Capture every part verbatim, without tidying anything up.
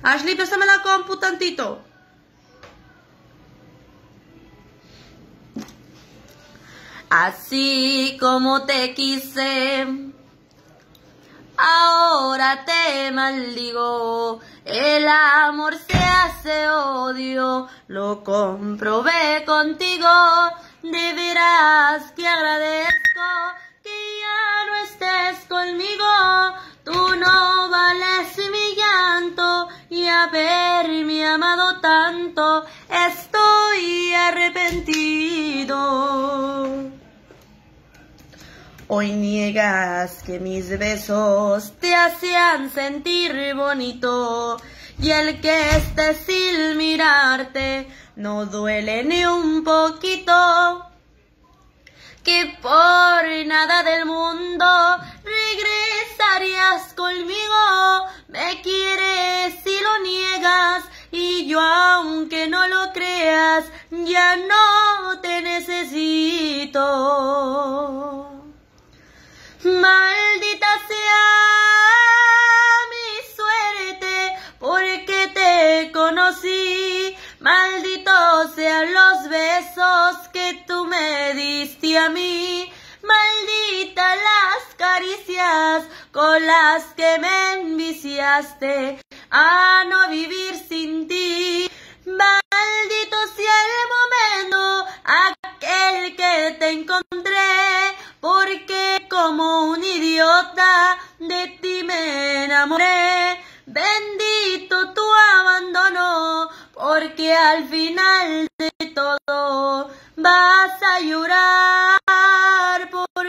Ashley, préstame la compu tantito. Así como te quise, ahora te maldigo. El amor se hace odio, lo comprobé contigo. De veras que agradezco que ya no estés conmigo. Tú no vales mi llanto y haberme amado tanto. Estoy arrepentido. Hoy niegas que mis besos te hacían sentir bonito y el que estés sin mirarte no duele ni un poquito. Que por nada del mundo regresarías conmigo. Me quieres y lo niegas y yo aunque no lo creas ya no te necesito. Maldita sea mi suerte porque te conocí. Malditos sean los besos que tú me diste a mí. Malditas las caricias con las que me enviciaste a no vivir sin ti. Maldito sea el momento aquel que te encontré, porque como un idiota de ti me enamoré. Bendito tu abandono, porque al final de todo vas a llorar por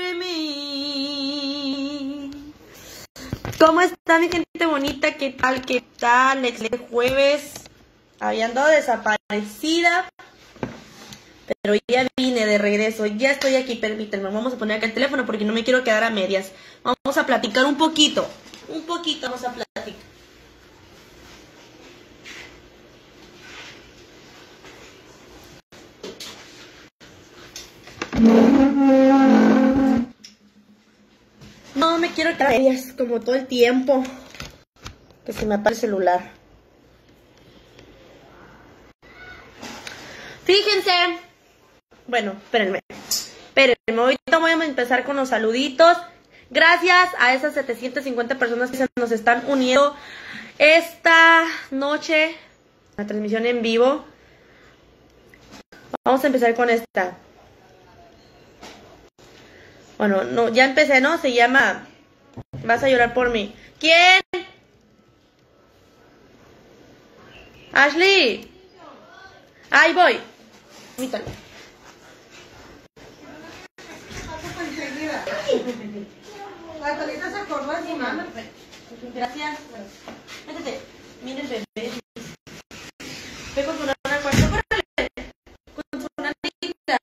mí. ¿Cómo está mi gente bonita? ¿Qué tal? ¿Qué tal? Excelente jueves. Había andado desaparecida, pero ya vine de regreso. Ya estoy aquí, permítanme. Vamos a poner acá el teléfono porque no me quiero quedar a medias. Vamos a platicar un poquito. Un poquito vamos a platicar. No me quiero quedar a medias como todo el tiempo que se me apaga el celular. Fíjense. Bueno, espérenme. Espérenme, ahorita voy a empezar con los saluditos. Gracias a esas setecientas cincuenta personas que se nos están uniendo esta noche, la transmisión en vivo. Vamos a empezar con esta. Bueno, no, ya empecé, ¿no? Se llama Vas a llorar por mí. ¿Quién? Ashley. Ahí voy. Permítame. La Tolita se acordó de su mamá. Gracias. Métete. Mira el bebé. Ve con tu nana al cuarto. ¡Córrele! Con tu nanita.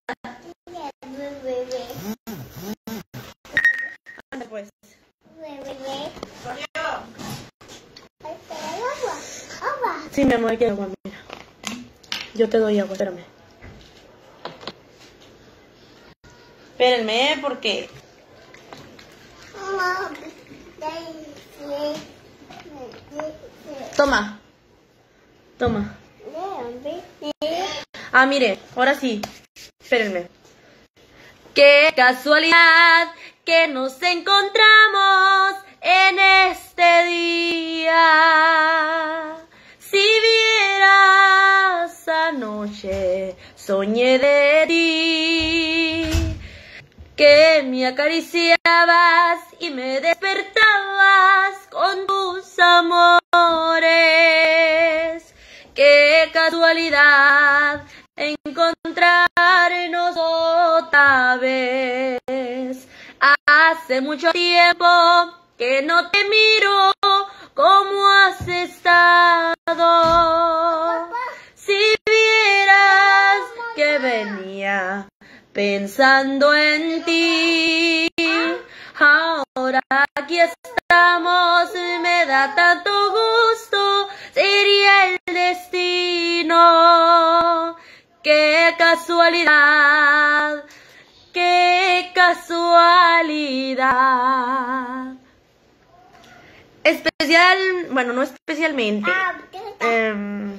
Anda pues. Sí, mi amor, quiero agua, mira. Yo te doy agua, espérame. Espérenme, porque... Toma. Toma. Ah, mire, ahora sí. Espérenme. Qué casualidad que nos encontramos en este día. Si vieras anoche, soñé de ti, que me acariciabas y me despertabas con tus amores. Qué casualidad encontrarnos otra vez. Hace mucho tiempo que no te miro. ¿Cómo has estado? Si vieras que venía pensando en ti. Ahora aquí estamos, me da tanto gusto. Sería el destino. Qué casualidad, qué casualidad. especial, bueno, no especialmente. Eh,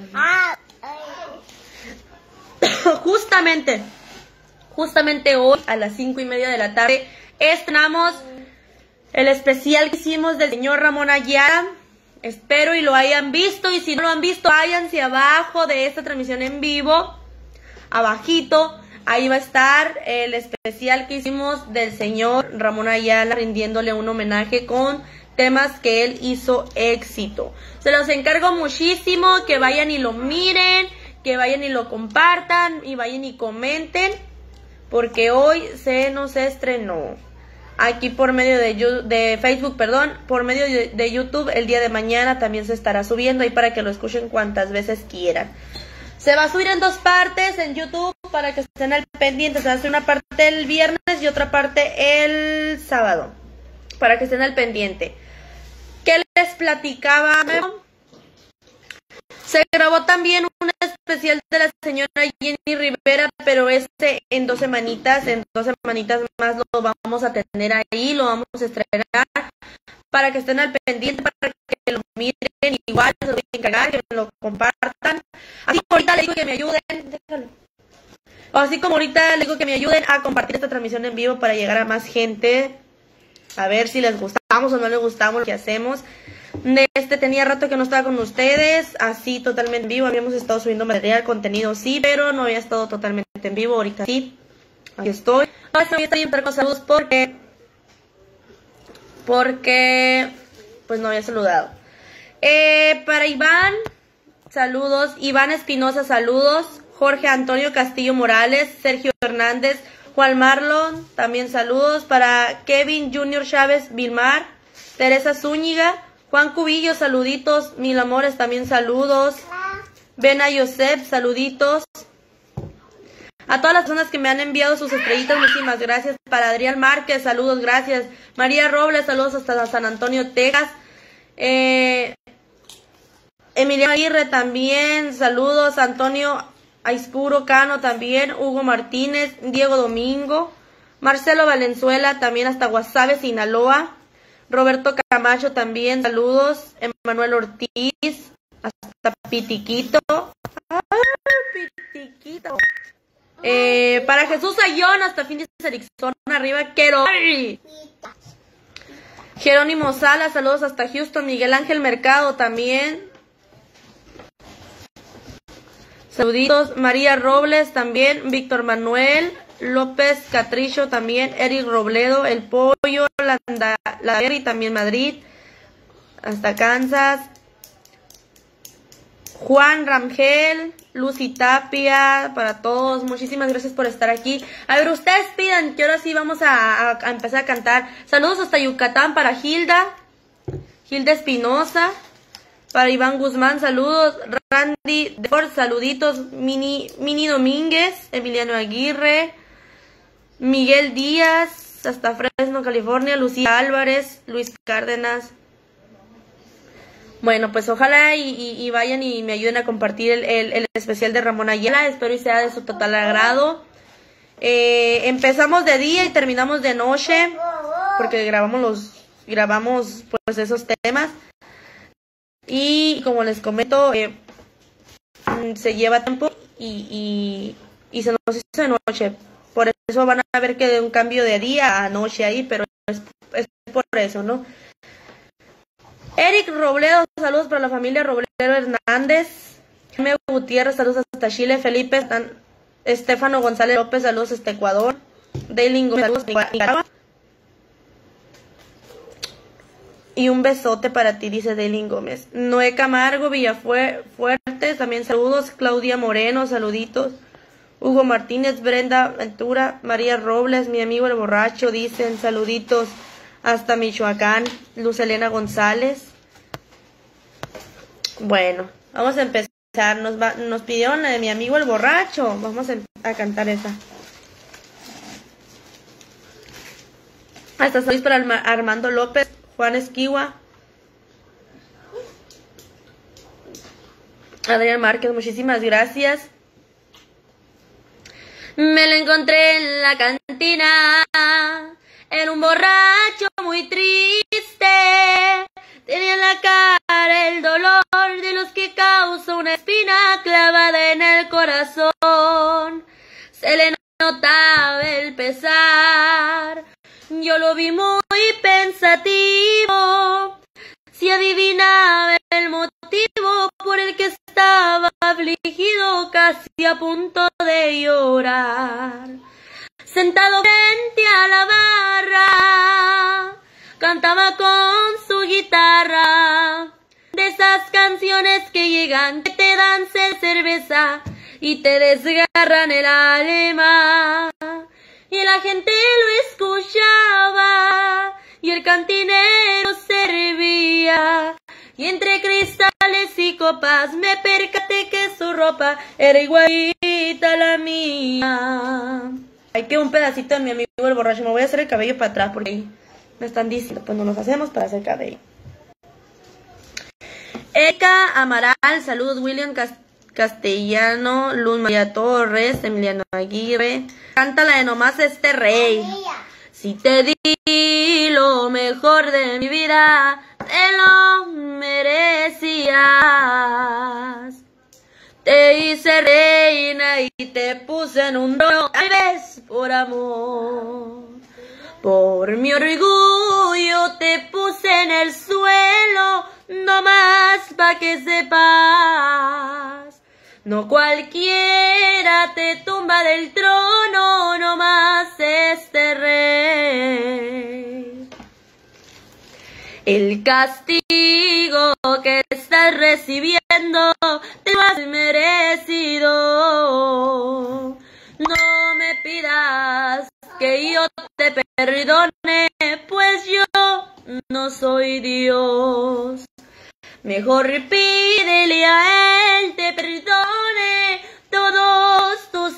justamente, justamente hoy a las cinco y media de la tarde estrenamos el especial que hicimos del señor Ramón Ayala. Espero y lo hayan visto, y si no lo han visto, váyanse abajo de esta transmisión en vivo, abajito, ahí va a estar el especial que hicimos del señor Ramón Ayala, rindiéndole un homenaje con temas que él hizo éxito. Se los encargo muchísimo, que vayan y lo miren, que vayan y lo compartan, y vayan y comenten, porque hoy se nos estrenó aquí por medio de, de Facebook, perdón, por medio de, de YouTube. El día de mañana también se estará subiendo ahí para que lo escuchen cuantas veces quieran. Se va a subir en dos partes en YouTube para que estén al pendiente. Se va a hacer una parte el viernes y otra parte el sábado, para que estén al pendiente. ¿Qué les platicaba? Se grabó también un especial de la señora Jenny Rivera, pero este en dos semanitas, en dos semanitas más lo vamos a tener ahí, lo vamos a estrenar, para que estén al pendiente, para que lo miren, igual se lo voy a encargar, que lo compartan. Así como ahorita les digo que me ayuden, déjalo. Así como ahorita les digo que me ayuden a compartir esta transmisión en vivo para llegar a más gente, a ver si les gustamos o no les gustamos lo que hacemos. Este tenía rato que no estaba con ustedes, así totalmente en vivo. Habíamos estado subiendo material, contenido, sí, pero no había estado totalmente en vivo. Ahorita sí, aquí estoy. Ahora voy a estar bien con saludos porque, porque, pues no había saludado. Eh, para Iván, saludos. Iván Espinosa, saludos. Jorge Antonio Castillo Morales, Sergio Hernández, Juan Marlon, también saludos. Para Kevin Junior Chávez Vilmar, Teresa Zúñiga, Juan Cubillo, saluditos. Mil amores, también saludos. Bena Yosef, saluditos. A todas las personas que me han enviado sus estrellitas, muchísimas gracias. Para Adrián Márquez, saludos, gracias. María Robles, saludos hasta San Antonio, Texas. Eh, Emiliano Aguirre también, saludos. Antonio Aispuro Cano también. Hugo Martínez, Diego Domingo. Marcelo Valenzuela también hasta Guasave, Sinaloa. Roberto Camacho también, saludos. Emanuel Ortiz, hasta Pitiquito. ¡Ah, Pitiquito! Eh, para Jesús Ayón, hasta Phoenix, Arizona, arriba, quiero. Jerónimo Sala, saludos hasta Houston. Miguel Ángel Mercado también. Saluditos. María Robles también. Víctor Manuel López Catrillo también. Eric Robledo, El Pollo, Landa, la y también Madrid, hasta Kansas. Juan Rangel, Lucy Tapia, para todos, muchísimas gracias por estar aquí. A ver, ustedes pidan que ahora sí vamos a, a, a empezar a cantar. Saludos hasta Yucatán para Hilda, Hilda Espinosa. Para Iván Guzmán, saludos. Randy Ford, saluditos. Mini, Mini Domínguez, Emiliano Aguirre, Miguel Díaz, hasta Fresno, California. Lucía Álvarez, Luis Cárdenas. Bueno, pues ojalá y, y, y vayan y me ayuden a compartir el, el, el especial de Ramón Ayala. Espero y sea de su total agrado. Eh, empezamos de día y terminamos de noche, porque grabamos los grabamos pues esos temas. Y como les comento, eh, se lleva tiempo y, y, y se nos hizo de noche. Por eso van a ver que de un cambio de día a noche ahí, pero es, es por eso, ¿no? Eric Robledo, saludos para la familia Robledo Hernández. Jaime Gutiérrez, saludos hasta Chile. Felipe, Estefano González López, saludos hasta Ecuador. Deilingo, saludos hasta Nicaragua. Y un besote para ti, dice Deilin Gómez. Noé Camargo, Villafuerte, también saludos. Claudia Moreno, saluditos. Hugo Martínez, Brenda Ventura, María Robles, mi amigo el borracho, dicen saluditos hasta Michoacán. Luz Elena González. Bueno, vamos a empezar. Nos, va, nos pidieron la de mi amigo el borracho. Vamos a, a cantar esa. Hasta saludos para Armando López. Juan Esquiva, Adrián Márquez, muchísimas gracias. Me lo encontré en la cantina, era un borracho muy triste, Tenía en la cara el dolor de los que causa una espina clavada en el corazón. Se le notaba el pesar. Yo lo vi muy pensativo. Si adivinaba el motivo por el que estaba afligido, casi a punto de llorar. Sentado frente a la barra, cantaba con su guitarra, de esas canciones que llegan, que te dan sed cerveza y te desgarran el alma. Y la gente lo escuchaba, y el cantinero servía, y entre cristales y copas me percaté que su ropa era igualita a la mía. Hay que un pedacito de mi amigo el borracho. Me voy a hacer el cabello para atrás porque ahí me están diciendo, pues no nos hacemos para hacer cabello. Eka Amaral, saludos. William Castellano, Luz María Torres, Emiliano Aguirre. Canta la de Nomás este rey. Si te di lo mejor de mi vida, te lo merecías. Te hice reina y te puse en un trono, tal vez por amor. Por mi orgullo te puse en el suelo, no más pa' que sepas. No cualquiera te tumba del trono, no más este rey. El castigo que estás recibiendo te lo has merecido. No me pidas que yo te perdone, pues yo no soy Dios. Mejor pídele a Él te perdone todos tus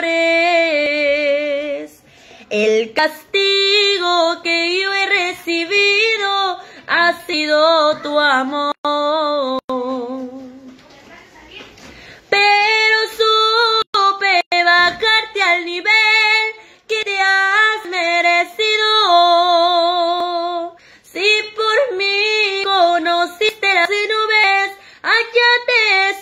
errores. El castigo que yo he recibido ha sido tu amor. Pero supe bajarte al nivel que te has merecido. Si por mí conociste las nubes, allá te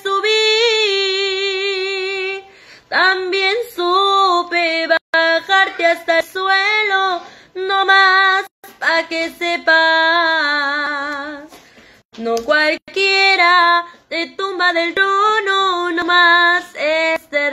subí. También supe bajarte hasta el suelo, no más pa' que sepas. No cualquiera te tumba del trono, no más este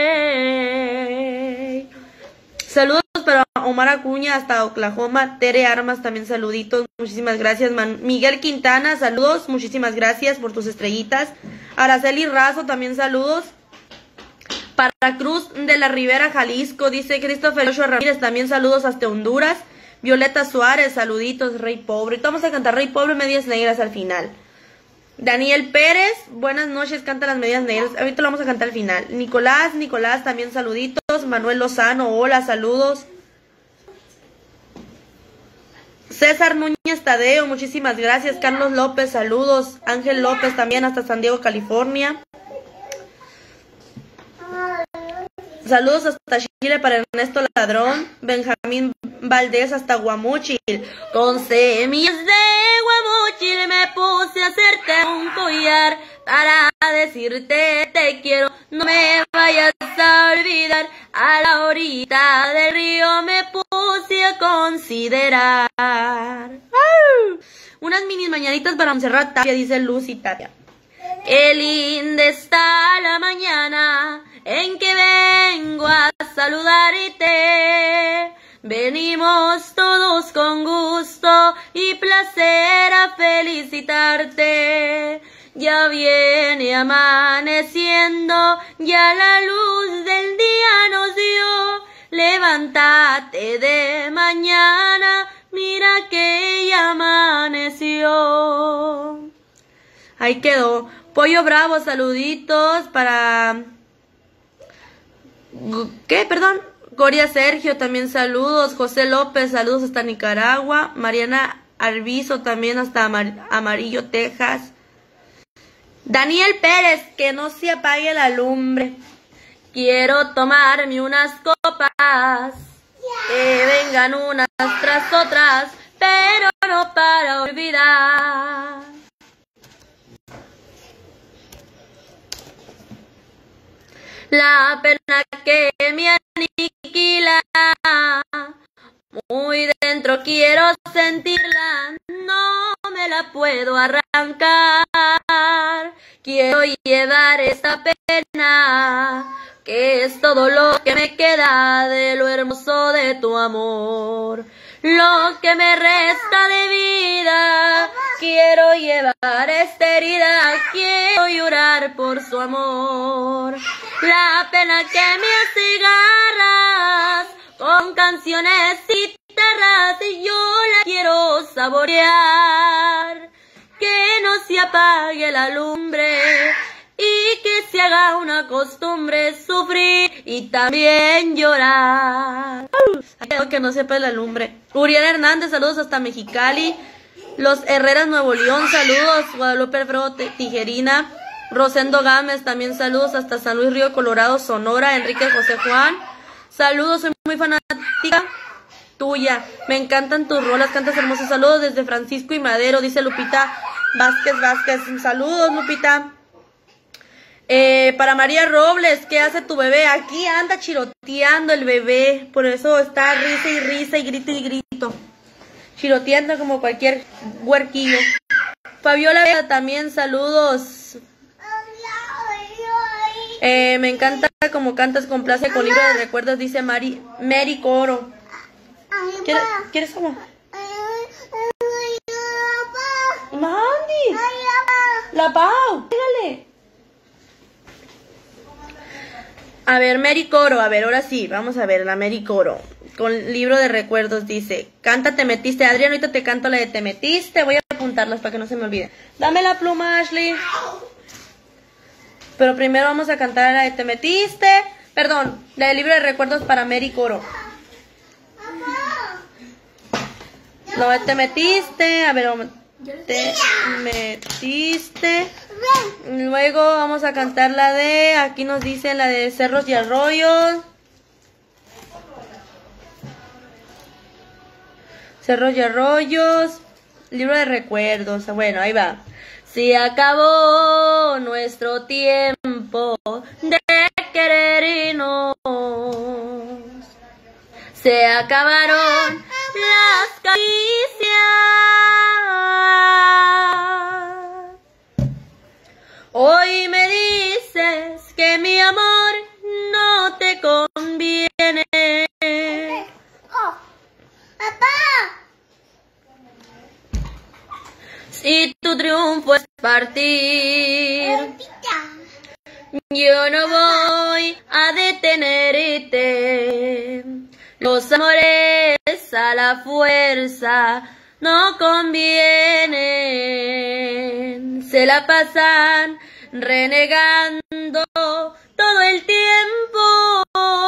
rey. Saludos para Omar Acuña hasta Oklahoma. Tere Armas también saluditos, muchísimas gracias. Man Miguel Quintana, saludos, muchísimas gracias por tus estrellitas. Araceli Razo también saludos. Para Cruz de la Ribera, Jalisco, dice Christopher Ochoa Ramírez, también saludos hasta Honduras. Violeta Suárez, saluditos, Rey Pobre. Vamos a cantar Rey Pobre, Medias Negras al final. Daniel Pérez, buenas noches, canta las Medias Negras. Ahorita lo vamos a cantar al final. Nicolás, Nicolás, también saluditos. Manuel Lozano, hola, saludos. César Núñez Tadeo, muchísimas gracias. Carlos López, saludos. Ángel López también hasta San Diego, California. Saludos hasta Chile para Ernesto Ladrón. Benjamín Valdés hasta Guamúchil. Con semillas de Guamúchil me puse a hacerte un collar para decirte te quiero. No me vayas a olvidar. A la orilla del río me puse a considerar. ¡Au! Unas mini mañanitas para Montserrat Tapia, dice Lucy Tapia. Qué linda está la mañana en que vengo a saludarte. Venimos todos con gusto y placer a felicitarte. Ya viene amaneciendo, ya la luz del día nos dio. Levántate de mañana, mira que ya amaneció. Ahí quedó. Pollo Bravo, saluditos para... ¿Qué? Perdón. Coria Sergio, también saludos. José López, saludos hasta Nicaragua. Mariana Arbizo, también hasta Amar Amarillo, Texas. Daniel Pérez, que no se apague la lumbre. Quiero tomarme unas copas, que vengan unas tras otras, pero no para olvidar. La pena que me aniquila, muy dentro quiero sentirla, no me la puedo arrancar. Quiero llevar esta pena, que es todo lo que me queda de lo hermoso de tu amor. Lo que me resta de vida, quiero llevar esta herida, quiero llorar por su amor. La pena que me hace garras, con canciones y guitarras, y yo la quiero saborear. Que no se apague la lumbre y que se haga una costumbre sufrir y también llorar. Creo que no sepa la lumbre. Uriel Hernández, saludos hasta Mexicali. Los Herreras, Nuevo León, saludos. Guadalupe Alfredo Tijerina. Rosendo Gámez, también saludos hasta San Luis Río Colorado, Sonora. Enrique José Juan, saludos, soy muy fanática tuya. Me encantan tus rolas, cantas hermosos. Saludos desde Francisco y Madero, dice Lupita Vázquez Vázquez. Saludos, Lupita. Eh, para María Robles, ¿qué hace tu bebé? Aquí anda chiroteando el bebé, por eso está risa y risa y grito y grito. Chiroteando como cualquier huerquillo. Fabiola Vega, también saludos. Eh, me encanta como cantas, complace con libro de recuerdos, dice Mari, Mary Coro. ¿Quieres, ¿quieres agua? Mandy. La Pau, pégale. A ver, Mary Coro, a ver, ahora sí, vamos a ver, la Mary Coro. Con libro de recuerdos dice, canta Te Metiste. Adrián, ahorita te canto la de Te Metiste. Voy a apuntarlas para que no se me olvide. Dame la pluma, Ashley. Pero primero vamos a cantar la de Te Metiste. Perdón, la del libro de recuerdos para Mary Coro. No, Te Metiste. A ver, Te Metiste. Luego vamos a cantar la de, aquí nos dice la de Cerros y Arroyos. Cerros y Arroyos. Libro de recuerdos. Bueno, ahí va. Se acabó nuestro tiempo de querernos. Se acabaron las caricias. Hoy me dices que mi amor no te conviene. Oh, papá. Si tu triunfo es partir, yo no voy a detenerte. Los amores a la fuerza no convienen. Se la pasan renegando todo el tiempo.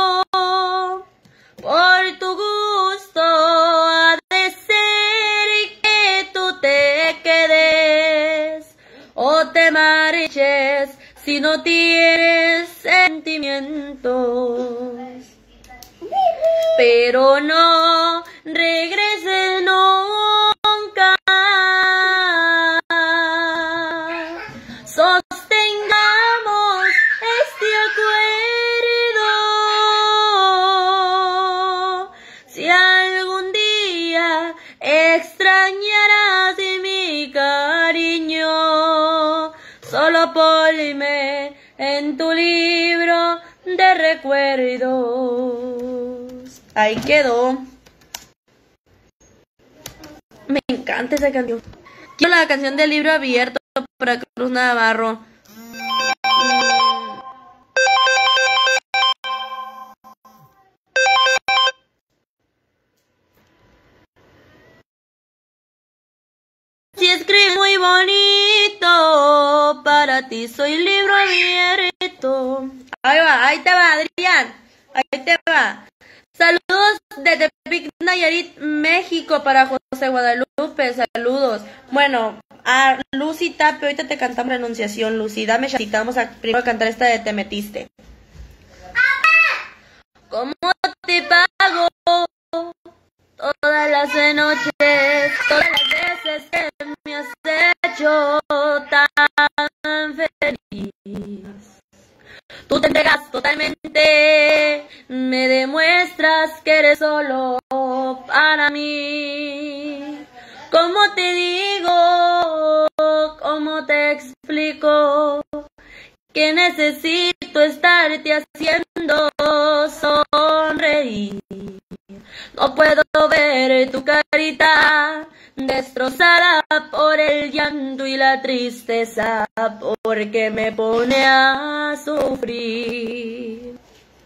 Por tu gusto ha de ser que tú te quedes o te marches si no tienes sentimientos. Pero no regreses nunca. Sostengamos este acuerdo. Si algún día extrañarás mi cariño, solo ponme en tu libro de recuerdos. Ahí quedó. Me encanta esa canción. Quiero la canción del libro abierto para Cruz Navarro. Si escribes muy bonito, para ti soy libro abierto. Ahí va, ahí te va, Adrián. Ahí te va. Saludos desde Tepic, Nayarit, México, para José Guadalupe. Saludos. Bueno, a Lucy Tapio, ahorita te cantamos la enunciación, Lucy. Dame chatita, vamos a primero cantar esta de Te Metiste. ¿Cómo te pago todas las noches, todas las hecho tan feliz. Tú te entregas totalmente, me demuestras que eres solo para mí. ¿Cómo te digo? ¿Cómo te explico? Que necesito estarte haciendo sonreír. No puedo ver tu carita destrozada por el llanto y la tristeza, porque me pone a sufrir.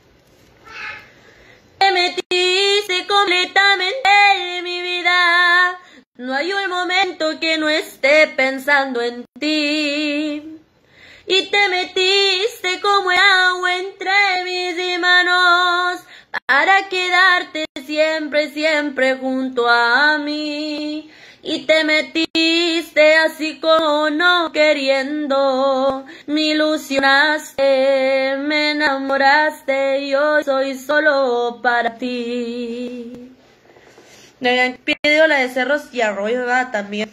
Te metiste completamente en mi vida, no hay un momento que no esté pensando en ti. Y te metiste como el agua entre mis manos, para quedarte siempre, siempre junto a mí. Y te metiste así como no queriendo, me ilusionaste, me enamoraste y hoy soy solo para ti. Me habían pedido la de Cerros y Arroyos, ¿verdad? También.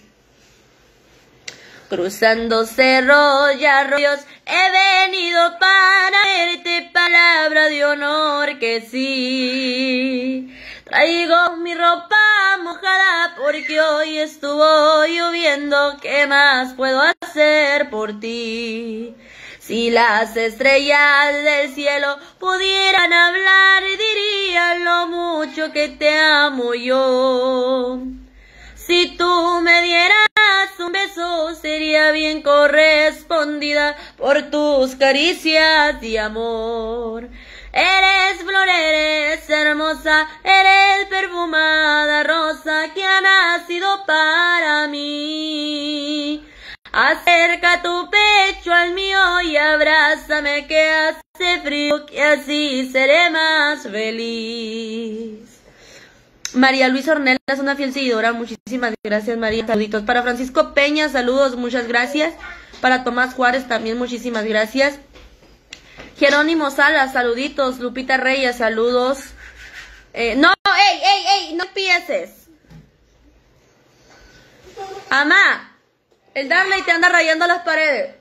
Cruzando cerros y arroyos he venido para darte palabra de honor que sí. Traigo mi ropa mojada porque hoy estuvo lloviendo. ¿Qué más puedo hacer por ti? Si las estrellas del cielo pudieran hablar, dirían lo mucho que te amo yo. Si tú me dieras un beso, sería bien correspondida por tus caricias de amor. Eres flor, eres hermosa, eres perfumada rosa que ha nacido para mí. Acerca tu pecho al mío y abrázame que hace frío, que así seré más feliz. María Luisa Ornelas es una fiel seguidora, muchísimas gracias María, saluditos. Para Francisco Peña, saludos, muchas gracias. Para Tomás Juárez también, muchísimas gracias. Jerónimo Salas, saluditos. Lupita Reyes, saludos. Eh, no, ey, ey, ey, no empieces. Amá, el Darley te anda rayando las paredes.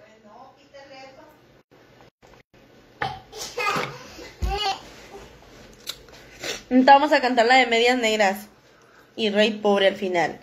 Vamos a cantar la de Medias Negras y Rey Pobre al final.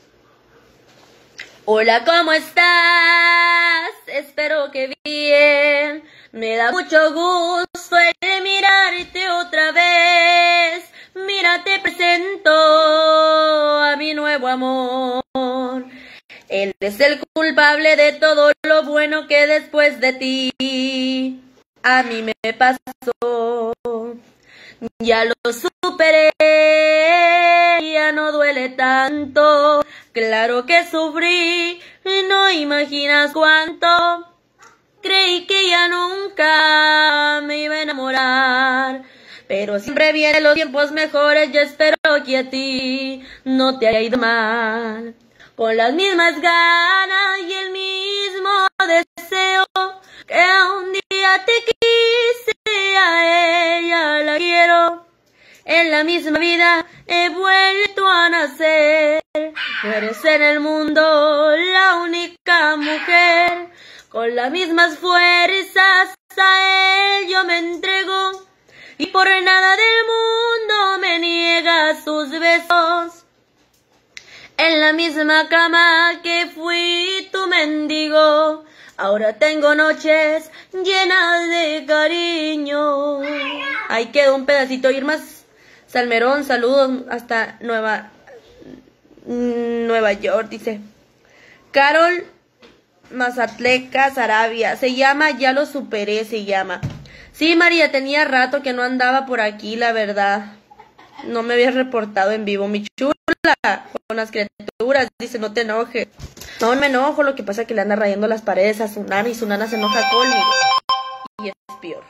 Hola, ¿cómo estás? Espero que bien. Me da mucho gusto el mirarte otra vez. Mira, te presento a mi nuevo amor. Él es el culpable de todo lo bueno que después de ti a mí me pasó. Ya lo superé, ya no duele tanto. Claro que sufrí, no imaginas cuánto. Creí que ya nunca me iba a enamorar, pero siempre vienen los tiempos mejores. Yo espero que a ti no te haya ido mal. Con las mismas ganas y el mismo deseo que un día te quise, a ella la quiero. En la misma vida he vuelto a nacer. Tú eres en el mundo la única mujer. Con las mismas fuerzas a él yo me entrego. Y por nada del mundo me niega sus besos. En la misma cama que fui tu mendigo, ahora tengo noches llenas de cariño. Ahí quedó un pedacito. Irma Salmerón, saludos hasta Nueva, Nueva York, dice. Carol Mazatleca Sarabia, se llama Ya lo superé, se llama. Sí, María, tenía rato que no andaba por aquí, la verdad. No me habías reportado en vivo, mi chula, con las criaturas. Dice, no te enojes. No me enojo, lo que pasa es que le anda rayando las paredes a su nana y su nana se enoja conmigo. Y es peor.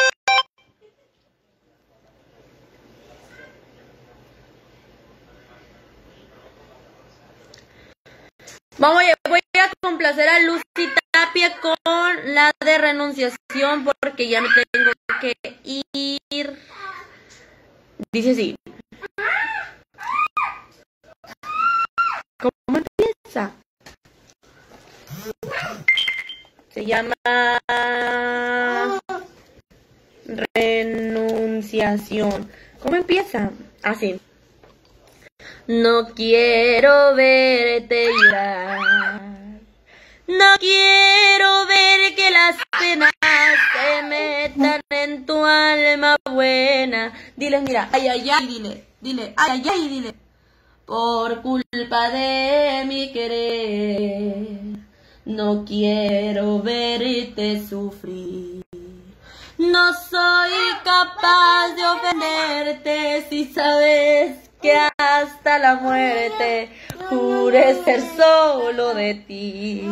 Vamos, voy a complacer a Lucy Tapia con la de Renunciación porque ya me tengo que ir. Dice así. ¿Cómo empieza? Se llama Renunciación. ¿Cómo empieza? Así. No quiero verte llorar. No quiero ver que las penas se metan en tu alma buena. Diles, mira, ay, ay, ay, dile, dile, ay, ay, ay, dile. Por culpa de mi querer, no quiero verte sufrir. No soy capaz de ofenderte si sabes que hasta la muerte juré ser solo de ti.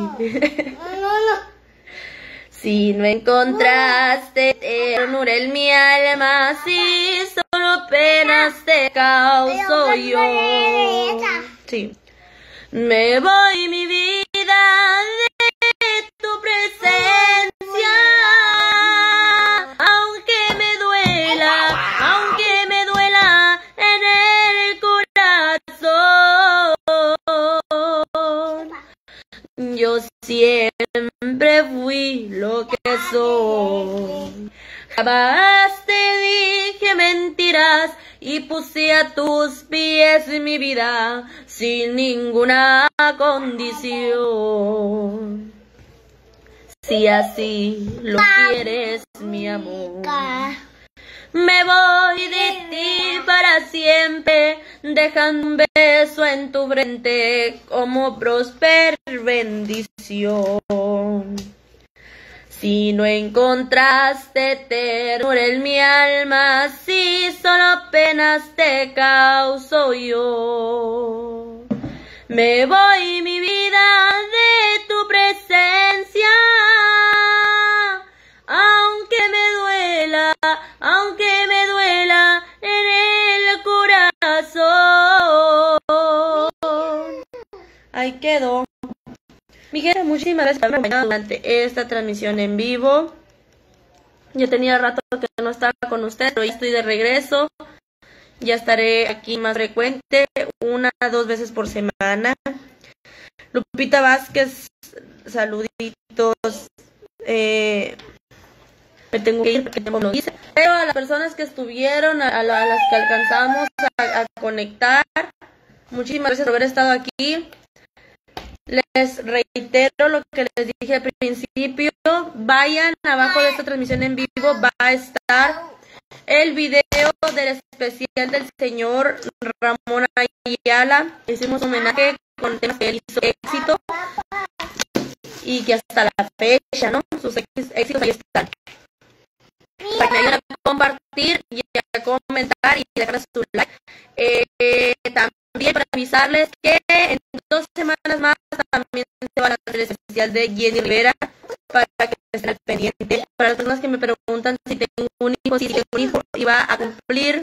Si no encontraste ternura en mi alma, si solo penas te causo yo. Sí. Me voy mi vida de tu presencia, aunque me duela, aunque me duela en el corazón. Yo siempre fui lo que soy. Jamás te dije mentiras y puse a tus pies mi vida sin ninguna condición. Si así lo quieres, mi amor, me voy de ti para siempre, dejando un beso en tu frente como próspera bendición. Si no encontraste ternura en mi alma, si solo penas te causo yo, me voy mi vida de tu presencia, aunque me duela, aunque me duela en el corazón. Ahí quedó. Mi gente, muchísimas gracias por haberme acompañado durante esta transmisión en vivo. Yo tenía rato que no estaba con ustedes, pero hoy estoy de regreso. Ya estaré aquí más frecuente, una, dos veces por semana. Lupita Vázquez, saluditos. Eh, me tengo que ir porque tengo lo hice. Pero a las personas que estuvieron, a, a las que alcanzamos a, a conectar, muchísimas gracias por haber estado aquí. Les reitero lo que les dije al principio, vayan abajo de esta transmisión en vivo, va a estar el video del especial del señor Ramón Ayala. Hicimos un homenaje con temas que él hizo éxito y que hasta la fecha, ¿no? Sus éxitos ahí están. Para que me ayuden a compartir y a comentar y dejar su like. Eh, también para avisarles que en dos semanas más también se va a hacer el especial de Jenny Rivera para que estén al pendiente. Para las personas que me preguntan si tengo un hijo, si tengo un hijo y va a cumplir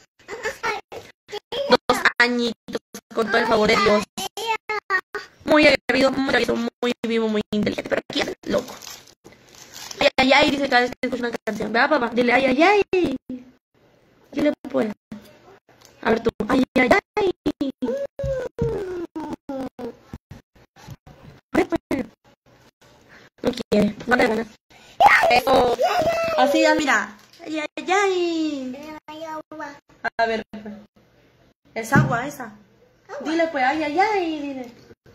dos añitos con todo el favor de Dios. Muy aguerrido, muy aguerrido, muy vivo, muy inteligente, pero aquí es loco. Ay, ay, ay, dice cada vez que escucha una canción. Vea, papá, dile, ay, ay, ay. ¿Quién le puede? A ver tú, ay, ay, ay. A ver, pues. No quiere, no te ganas. Eso. Así ya, mira. Ay, ay, ay. A ver, pues. Es agua esa. Dile, pues, ay, ay, ay, dile.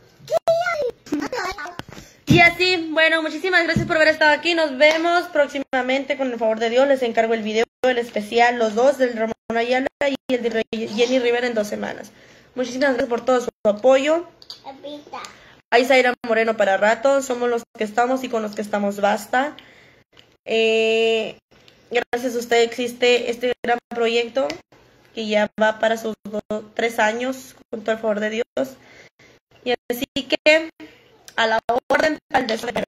Y así, bueno, muchísimas gracias por haber estado aquí. Nos vemos próximamente, con el favor de Dios. Les encargo el video, el especial, los dos, del Ramón Ayala y el de Jenny Rivera en dos semanas. Muchísimas gracias por todo su apoyo. Ahí Zaira Moreno para rato. Somos los que estamos y con los que estamos basta. Eh, gracias a usted existe este gran proyecto que ya va para sus dos, tres años, con todo el favor de Dios. Y así que a la orden, al deseo.